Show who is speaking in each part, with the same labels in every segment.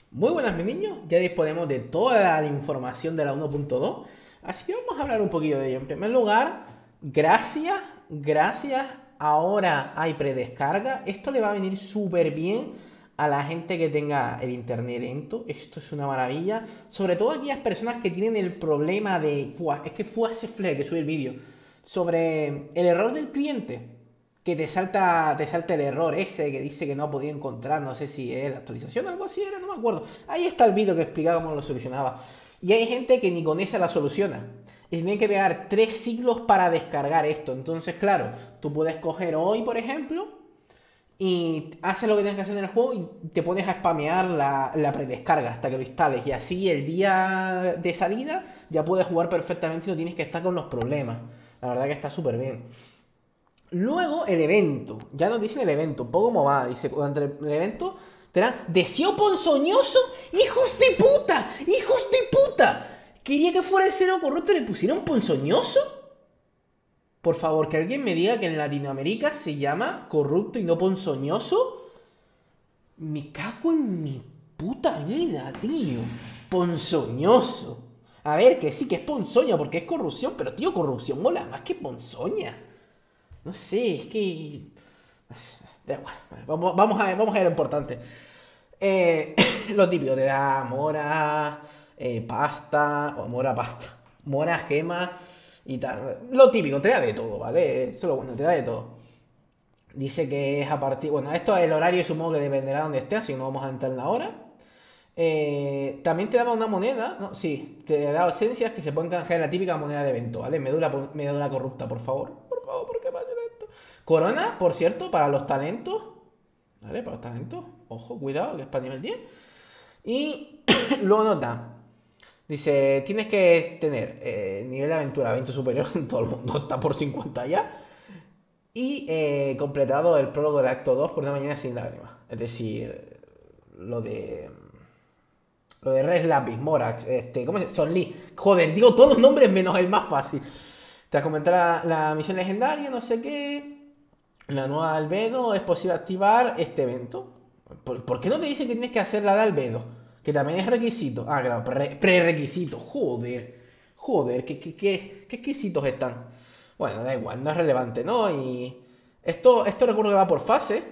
Speaker 1: Muy buenas, mis niños. Ya disponemos de toda la información de la 1.2. Así que vamos a hablar un poquillo de ello. En primer lugar, gracias. Ahora hay predescarga. Esto le va a venir súper bien a la gente que tenga el internet lento. Esto es una maravilla. Sobre todo aquellas personas que tienen el problema de... Es que fue hace fle que subí el vídeo. Sobre el error del cliente que te salta el error ese que dice que no ha podido encontrar, no sé si es la actualización o algo así era, no me acuerdo. Ahí está el vídeo que explicaba cómo lo solucionaba. Y hay gente que ni con esa la soluciona. Y tienen que pegar 3 siglos para descargar esto. Entonces, claro, tú puedes coger hoy, por ejemplo, y haces lo que tienes que hacer en el juego y te pones a spamear la predescarga hasta que lo instales. Y así el día de salida ya puedes jugar perfectamente y no tienes que estar con los problemas. La verdad que está súper bien. Luego el evento. Ya nos dicen el evento. Un poco como va. Dice, durante el evento tendrán deseo ponzoñoso. ¡Hijos de puta! ¡Hijos de puta! Quería que fuera el cero corrupto y le pusieron ponzoñoso. Por favor, que alguien me diga que en Latinoamérica se llama corrupto y no ponzoñoso. Me cago en mi puta vida, tío. Ponzoñoso. A ver, que sí que es ponzoña porque es corrupción, pero tío, corrupción mola más que ponzoña. No sé, es que... Da igual, vamos a lo importante. Lo típico, te da mora, pasta, o mora, pasta, mora, gema y tal. Lo típico, te da de todo, ¿vale? Eso es lo bueno, te da de todo. Dice que es a partir... Bueno, esto el horario supongo que dependerá de donde esté, así que no vamos a entrar en la hora. También te daba una moneda, ¿no? Sí, te da esencias que se pueden canjear en la típica moneda de evento, ¿vale? Médula corrupta, por favor. Por favor, ¿por qué pasa esto? Corona, por cierto, para los talentos. ¿Vale? Para los talentos. Ojo, cuidado, que es para nivel 10. Y luego nota. Dice, tienes que tener nivel de aventura 20 superior, todo el mundo está por 50 ya. Y completado el prólogo del acto 2 por una mañana sin lágrimas. Es decir, lo de... Lo de Res Lapis, Morax, ¿cómo se llama? Son Lee. Joder, digo todos los nombres menos el más fácil. Te has comentado la misión legendaria, no sé qué. La nueva de Albedo, es posible activar este evento. ¿Por qué no te dicen que tienes que hacer la de Albedo? Que también es requisito. Ah, claro, prerequisito. Joder. Joder, qué exquisitos están. Bueno, da igual, no es relevante, ¿no? Y esto recuerdo que va por fase.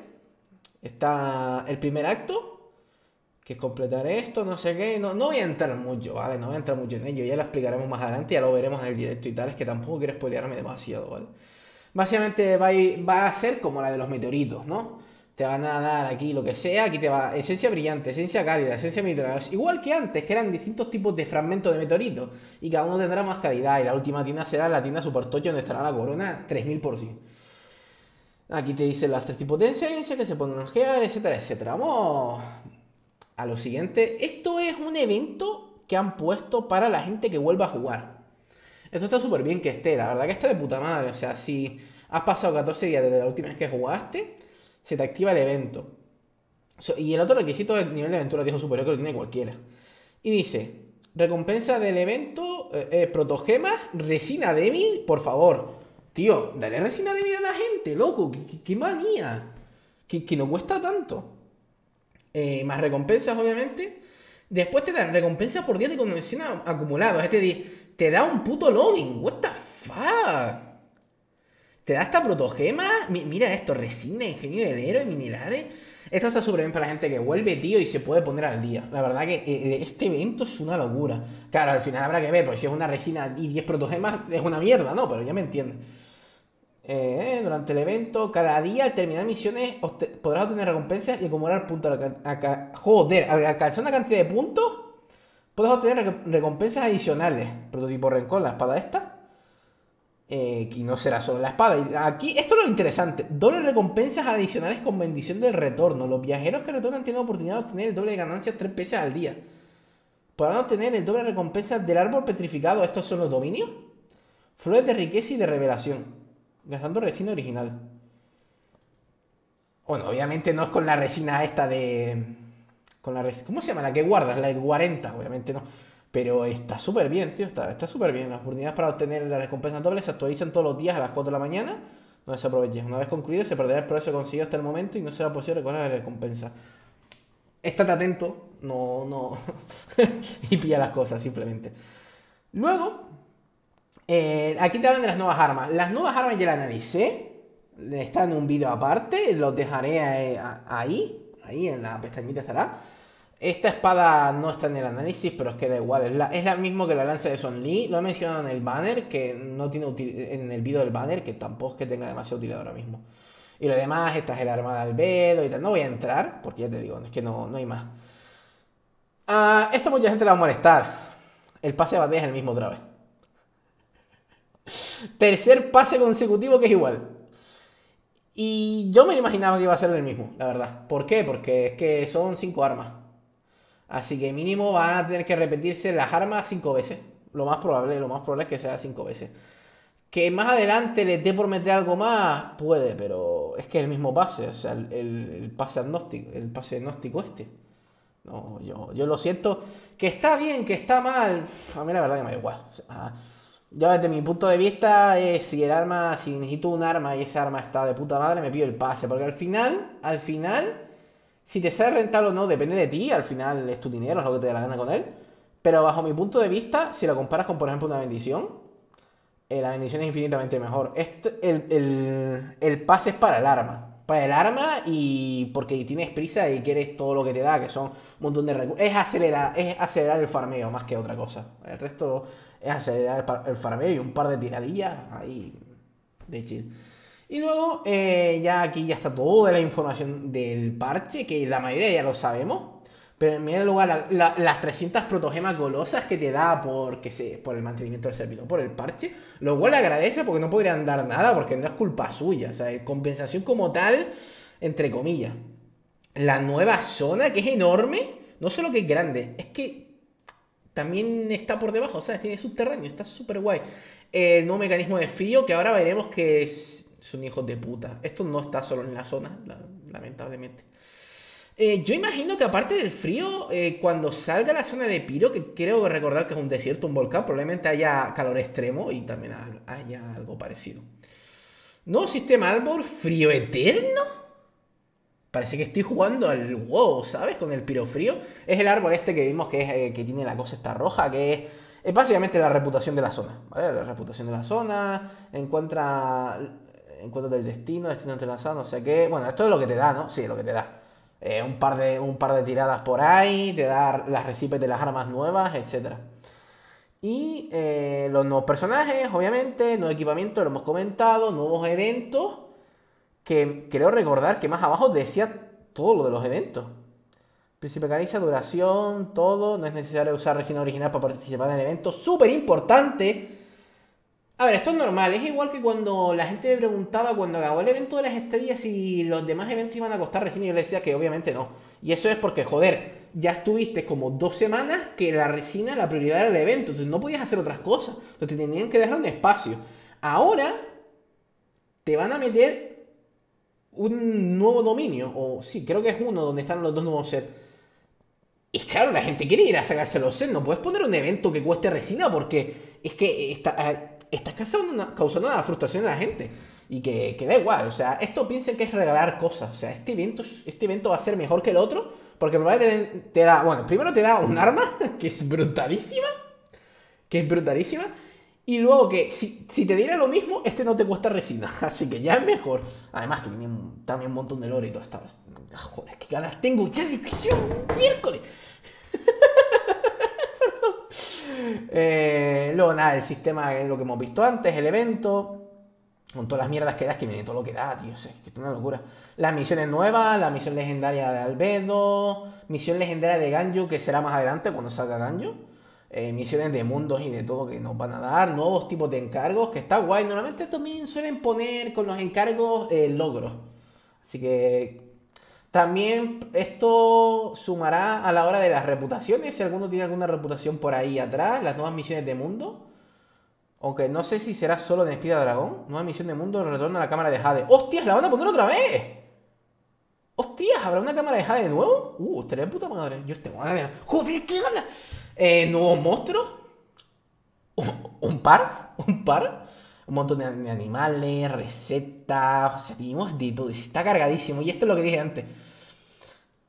Speaker 1: Está el primer acto, que completar esto, no sé qué. No voy a entrar mucho, ¿vale? No voy a entrar mucho en ello. Ya lo explicaremos más adelante, ya lo veremos en el directo y tal. Es que tampoco quiero spoilearme demasiado, ¿vale? Básicamente va a ser como la de los meteoritos, ¿no? Te van a dar aquí lo que sea, aquí te va esencia brillante, esencia cálida, esencia mineralosa. Igual que antes, que eran distintos tipos de fragmentos de meteoritos. Y cada uno tendrá más calidad. Y la última tienda será la tienda Super Tocho, donde estará la corona 3000%. Aquí te dicen las tres tipos de esencia que se pueden ojear, etcétera, etcétera. Vamos a lo siguiente. Esto es un evento que han puesto para la gente que vuelva a jugar. Esto está súper bien que esté, la verdad que está de puta madre. O sea, si has pasado 14 días desde la última vez que jugaste, se te activa el evento. Y el otro requisito es nivel de aventura viejo superior, que lo tiene cualquiera. Y dice, recompensa del evento, protogemas, resina débil, por favor. Tío, dale resina débil a la gente, loco, qué manía. Que no cuesta tanto. Más recompensas, obviamente. Después te dan recompensas por día de conexión acumulados. Es decir, te da un puto login. What the fuck. Te da esta protogema. Mira esto, resina, ingenio del héroe, minerales. Esto está súper bien para la gente que vuelve, tío, y se puede poner al día. La verdad que este evento es una locura. Claro, al final habrá que ver, porque si es una resina y 10 protogemas, es una mierda, ¿no? Pero ya me entiendes. Durante el evento, cada día al terminar misiones podrás obtener recompensas y acumular puntos. Joder, al alcanzar una cantidad de puntos, puedes obtener recompensas adicionales. Prototipo Rencor, la espada esta. Que no será solo la espada. Y aquí, esto es lo interesante. Doble recompensas adicionales con bendición del retorno. Los viajeros que retornan tienen la oportunidad de obtener el doble de ganancias 3 veces al día. Podrán obtener el doble de recompensas del árbol petrificado. Estos son los dominios. Flores de riqueza y de revelación. Gastando resina original. Bueno, obviamente no es con la resina esta de... ¿Cómo se llama? La que guardas, la de 40, obviamente no. Pero está súper bien, tío, está súper bien. Las oportunidades para obtener las recompensas dobles se actualizan todos los días a las 4 de la mañana. No se aprovechen. Una vez concluido, se perderá el progreso conseguido hasta el momento y no será posible recoger la recompensa. Estate atento, no. Y pilla las cosas, simplemente. Luego, aquí te hablan de las nuevas armas. Las nuevas armas ya las analicé. Están en un vídeo aparte. Los dejaré ahí. Ahí en la pestañita estará. Esta espada no está en el análisis, pero es que da igual. Es la misma que la lanza de Son Lee. Lo he mencionado en el banner, que no tiene en el vídeo del banner, que tampoco es que tenga demasiada utilidad ahora mismo. Y lo demás, esta es el arma de albedo y tal. No voy a entrar, porque ya te digo, es que no hay más. Esto mucha gente le va a molestar. El pase de batalla es el mismo otra vez. Tercer pase consecutivo que es igual. Y yo me lo imaginaba que iba a ser el mismo, la verdad. ¿Por qué? Porque es que son 5 armas. Así que mínimo van a tener que repetirse las armas 5 veces. Lo más probable es que sea 5 veces. Que más adelante les dé por meter algo más, puede, pero es que es el mismo pase, o sea, el pase agnóstico, el pase gnóstico este. No, yo lo siento. Que está bien, que está mal, a mí la verdad que me da igual. O sea, yo desde mi punto de vista, si necesito un arma y esa arma está de puta madre, me pido el pase. Porque al final, si te sale rentable o no, depende de ti, al final es tu dinero, es lo que te da la gana con él. Pero bajo mi punto de vista, si lo comparas con, por ejemplo, una bendición, la bendición es infinitamente mejor. El pase es para el arma. Para el arma y porque tienes prisa y quieres todo lo que te da, que son un montón de recursos. Es acelerar el farmeo más que otra cosa. El resto es acelerar el farmeo y un par de tiradillas ahí de chill. Y luego, ya aquí ya está toda la información del parche, que la mayoría ya lo sabemos. Pero en primer lugar, las 300 protogemas golosas que te da por el mantenimiento del servidor, por el parche. Lo cual agradece porque no podrían dar nada, porque no es culpa suya. O sea, compensación como tal, entre comillas. La nueva zona, que es enorme, no solo que es grande, es que también está por debajo, o sea, tiene subterráneo, está súper guay. El nuevo mecanismo de frío, que ahora veremos que son hijos de puta. Esto no está solo en la zona, lamentablemente. Yo imagino que aparte del frío, cuando salga la zona de Piro, que creo recordar que es un desierto, un volcán, probablemente haya calor extremo y también haya algo parecido. Nuevo sistema Arbor, frío eterno. Parece que estoy jugando al WoW, ¿sabes? Con el pirofrío. Es el árbol este que vimos que tiene la cosa esta roja, que es básicamente la reputación de la zona, ¿vale? La reputación de la zona, encuentra del destino entrelazado, no sé qué. Bueno, esto es lo que te da, ¿no? Sí, lo que te da. Un par de tiradas por ahí, te da las recipes de las armas nuevas, etc. Y los nuevos personajes, obviamente, nuevo equipamiento, lo hemos comentado, nuevos eventos, que creo recordar que más abajo decía todo lo de los eventos. Príncipe Caliza, duración, todo, no es necesario usar resina original para participar en el evento, súper importante. A ver, esto es normal, es igual que cuando la gente me preguntaba cuando acabó el evento de las estrellas si los demás eventos iban a costar resina y yo le decía que obviamente no. Y eso es porque, joder, ya estuviste como 2 semanas que la resina, la prioridad era el evento, entonces no podías hacer otras cosas, entonces te tenían que dejar un espacio. Ahora te van a meter un nuevo dominio, o sí, creo que es uno donde están los 2 nuevos sets. Y claro, la gente quiere ir a sacarse los sets, no puedes poner un evento que cueste resina porque es que estás causando una frustración a la gente. Y que da igual, o sea, esto piensen que es regalar cosas. O sea, este evento va a ser mejor que el otro. Porque probablemente te da, bueno, primero te da un arma que es brutalísima. Y luego que si te diera lo mismo, este no te cuesta resina. Así que ya es mejor. Además que tiene también un montón de lore y todo esto. Joder, qué ganas tengo. Ya miércoles. Luego nada, el sistema es lo que hemos visto antes, el evento, con todas las mierdas que da, es que viene todo lo que da, tío, sé, que es una locura. Las misiones nuevas, la misión legendaria de Albedo, misión legendaria de Ganju, que será más adelante cuando salga Ganju, misiones de mundos y de todo que nos van a dar, nuevos tipos de encargos, que está guay. Normalmente también suelen poner con los encargos logros, así que también esto sumará a la hora de las reputaciones, si alguno tiene alguna reputación por ahí atrás, las nuevas misiones de mundo. Aunque no sé si será solo en Espira Dragón. Nueva misión de mundo, retorno a la cámara de Jade. ¡Hostias! ¡La van a poner otra vez! ¡Hostias! ¿Habrá una cámara de Jade de nuevo? Estaría de puta madre. Yo tengo ganas de... ¡Joder, qué gana! Nuevos monstruos. Un par. Un montón de animales, recetas. O sea, tenemos de todo. Está cargadísimo. Y esto es lo que dije antes.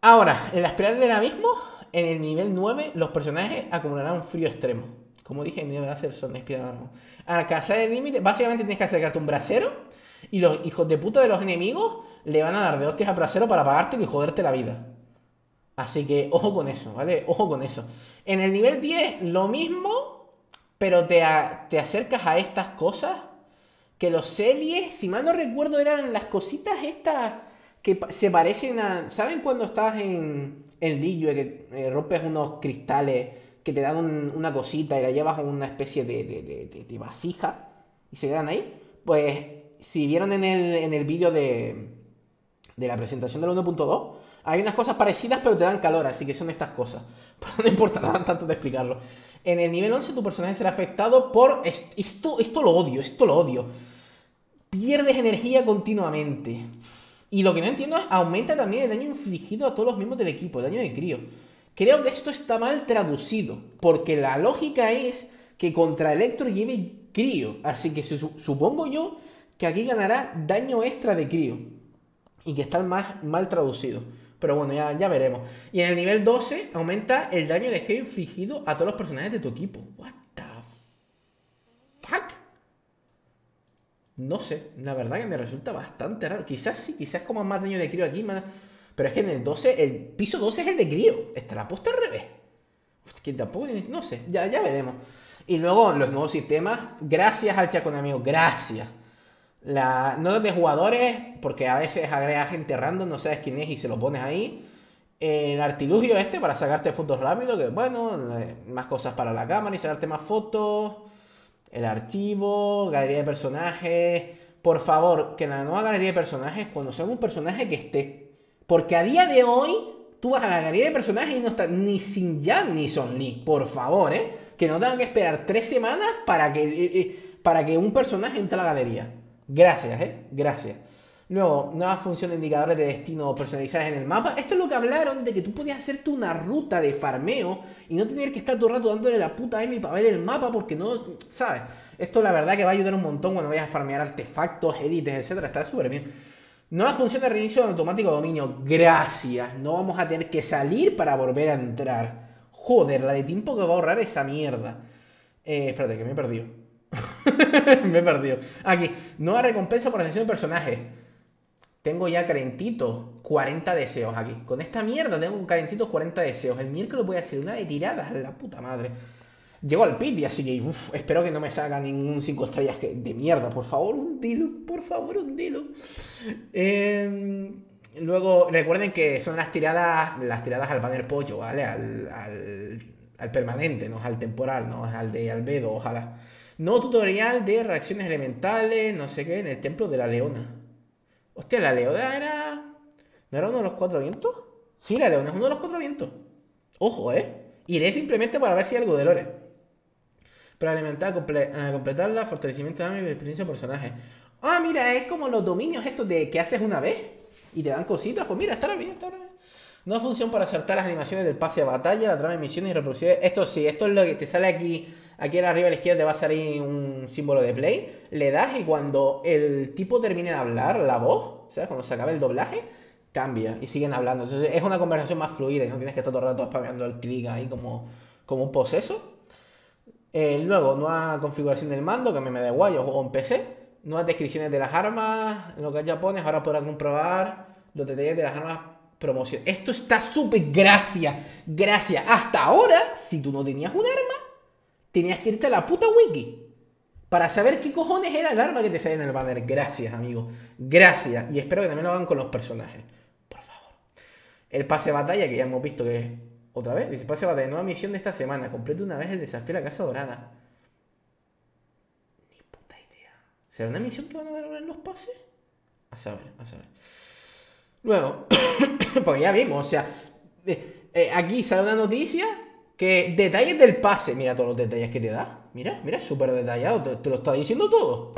Speaker 1: Ahora, en la espiral del abismo, en el nivel 9, los personajes acumularán un frío extremo. Como dije, el nivel va a ser son espiral del abismo. Al alcanzar el límite, básicamente tienes que acercarte a un brasero y los hijos de puta de los enemigos le van a dar de hostias al brasero para apagarte y joderte la vida. Así que ojo con eso, ¿vale? Ojo con eso. En el nivel 10, lo mismo, pero te acercas a estas cosas que los Celies, si mal no recuerdo, eran las cositas estas que se parecen a... ¿Saben cuando estás en Liyue que rompes unos cristales que te dan una cosita y la llevas a una especie de vasija y se quedan ahí? Pues si vieron en el vídeo de la presentación del 1.2, hay unas cosas parecidas pero te dan calor, así que son estas cosas. Pero no importa nada tanto de explicarlo. En el nivel 11 tu personaje será afectado por... Esto lo odio, esto lo odio. Pierdes energía continuamente. Y lo que no entiendo es, aumenta también el daño infligido a todos los miembros del equipo, el daño de crío. Creo que esto está mal traducido, porque la lógica es que contra Electro lleve crío. Así que supongo yo que aquí ganará daño extra de crío. Y que está mal traducido. Pero bueno, ya veremos. Y en el nivel 12 aumenta el daño de crío infligido a todos los personajes de tu equipo. What the fuck? No sé, la verdad que me resulta bastante raro. Quizás sí, quizás como más daño de crío aquí, pero es que en el 12, el piso 12 es el de crío. Estará puesto al revés. Que tampoco tiene... No sé, ya veremos. Y luego los nuevos sistemas. Gracias al chat con amigos, gracias. La notas de jugadores, porque a veces agrega gente random, no sabes quién es y se lo pones ahí. El artilugio este para sacarte fotos rápido, que bueno, más cosas para la cámara y sacarte más fotos. El archivo, galería de personajes. Por favor, que en la nueva galería de personajes, cuando sea un personaje que esté. Porque a día de hoy, tú vas a la galería de personajes y no está ni Xin Yan ni Son Lee. Por favor, que no tengan que esperar 3 semanas para que un personaje entre a la galería. Gracias, gracias. Luego, nueva función de indicadores de destino personalizadas en el mapa. Esto es lo que hablaron de que tú podías hacerte una ruta de farmeo y no tener que estar todo el rato dándole la puta M para ver el mapa porque no, ¿sabes? Esto la verdad que va a ayudar un montón cuando vayas a farmear artefactos, élites, etcétera. Estará súper bien. Nueva función de reinicio automático de dominio. Gracias. No vamos a tener que salir para volver a entrar. Joder, la de tiempo que va a ahorrar esa mierda. Espérate, que me he perdido. Me he perdido. Aquí, nueva recompensa por ascensión de personaje. Tengo ya calentitos 40 deseos aquí. Con esta mierda tengo calentitos 40 deseos. El miércoles voy a hacer una de tiradas, la puta madre. Llego al pit y así que espero que no me salga ningún 5 estrellas de mierda. Por favor, hundilo. Por favor, hundilo. Luego, recuerden que son las tiradas al banner pollo, ¿vale? Al permanente, no al temporal, no al de albedo, ojalá. Nuevo tutorial de reacciones elementales, no sé qué, en el templo de la leona. Hostia, la leona era... ¿No era uno de los 4 vientos? Sí, la leona es uno de los 4 vientos. Ojo, Iré simplemente para ver si hay algo de lore. Para alimentar, completarla, fortalecimiento de arma y experiencia de personaje. Ah, mira, es como los dominios estos de que haces una vez y te dan cositas. Pues mira, está bien. Nueva función para acertar las animaciones del pase de batalla, la trama de misiones y reproducciones. Esto sí, esto es lo que te sale aquí. Aquí arriba a la izquierda te va a salir un símbolo de play. Le das y cuando el tipo termine de hablar, la voz, ¿sabes? Cuando se acabe el doblaje, cambia y siguen hablando. Entonces es una conversación más fluida y no tienes que estar todo el rato spameando el clic ahí como un poseso. Luego, nueva configuración del mando, que a mí me da igual, yo juego en PC. Nuevas descripciones de las armas, lo que ya pones, ahora podrán comprobar los detalles de las armas promoción. Esto está súper, gracias. Hasta ahora, si tú no tenías un arma, tenías que irte a la puta wiki para saber qué cojones era el arma que te sale en el banner. Gracias, amigo. Gracias. Y espero que también lo hagan con los personajes. Por favor. El pase de batalla, que ya hemos visto que es otra vez. Dice, pase de batalla, nueva misión de esta semana. Complete una vez el desafío a la Casa Dorada. Ni puta idea. ¿Será una misión que van a dar ahora en los pases? A saber. Luego, porque ya vimos, o sea, aquí sale una noticia que detalles del pase. Mira todos los detalles que te da. Mira, súper detallado. Te lo está diciendo todo.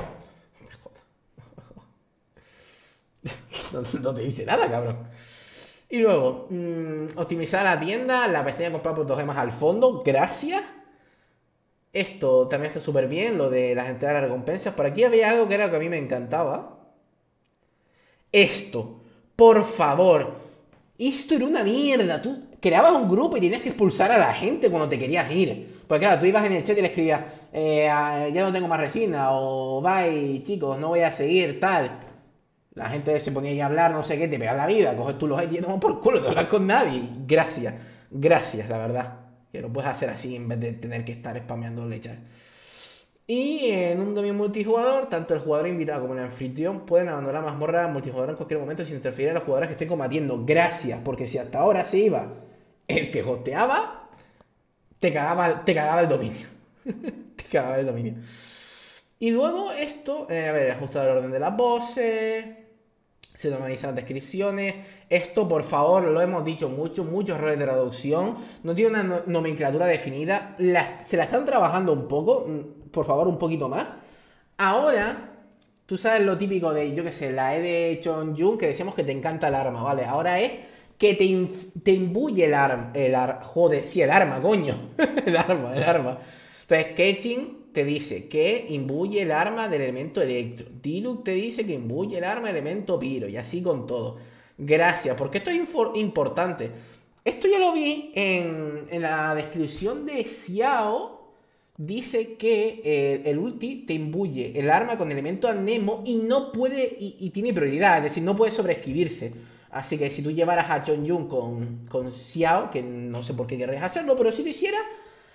Speaker 1: No te dice nada, cabrón. Y luego, optimizar la tienda. La pestaña comprar por 2 gemas al fondo. Gracias. Esto también está súper bien. Lo de las entradas de recompensas. Por aquí había algo que era lo que a mí me encantaba. Esto, por favor. Esto era una mierda. Tú creabas un grupo y tenías que expulsar a la gente cuando te querías ir. Porque claro, tú ibas en el chat y le escribías, ya no tengo más resina, o bye, chicos, no voy a seguir, tal. La gente se ponía ahí a hablar, no sé qué, te pegas la vida, coges tú los hate y tomas por culo, no hablas con nadie. Gracias, gracias, la verdad. Que lo puedes hacer así en vez de tener que estar spameando lechas. Y en un dominio multijugador, tanto el jugador invitado como el anfitrión pueden abandonar la mazmorra multijugador en cualquier momento sin interferir a los jugadores que estén combatiendo. Gracias, porque si hasta ahora se iba el que hosteaba, te cagaba el dominio. Te cagaba el dominio. Y luego esto, a ver, ajustar el orden de las voces, se normalizan las descripciones. Esto, por favor, lo hemos dicho mucho, muchos errores de traducción. No tiene una nomenclatura definida. Se la están trabajando un poco, por favor, un poquito más. Ahora, tú sabes lo típico de, yo qué sé, la E de Chonjun, que decíamos que te encanta el arma, ¿vale? Ahora es que te imbuye el arma. Joder, sí, el arma, coño. el arma. Entonces, Ketchin te dice que imbuye el arma del elemento electro. Diluc te dice que imbuye el arma del elemento piro. Y así con todo. Gracias, porque esto es importante. Esto yo lo vi en la descripción de Xiao. Dice que el ulti te imbuye el arma con elemento anemo y no puede, y tiene prioridad, es decir, no puede sobreescribirse. Así que si tú llevaras a Chonjun con Xiao, que no sé por qué querrías hacerlo, pero si lo hicieras,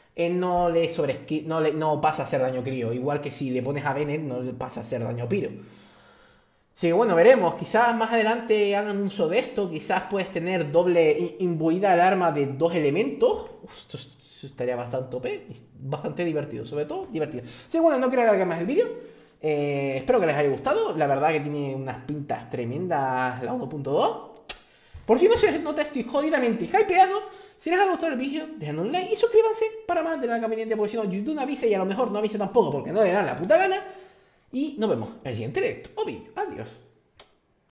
Speaker 1: no pasa a hacer daño crío. Igual que si le pones a Bennett, no le pasa a hacer daño piro. Así que bueno, veremos. Quizás más adelante hagan uso de esto. Quizás puedes tener doble imbuida el arma de 2 elementos. Esto estaría bastante OP, bastante divertido, sobre todo divertido. Así que bueno, no quiero alargar más el vídeo. Espero que les haya gustado. La verdad que tiene unas pintas tremendas la 1.2. Por si no se nota, estoy jodidamente hypeado. Si les ha gustado el vídeo, dejen un like y suscríbanse para más de la campanita, porque si no, YouTube no avisa y a lo mejor no avisa tampoco porque no le dan la puta gana. Y nos vemos en el siguiente directo o vídeo. Adiós.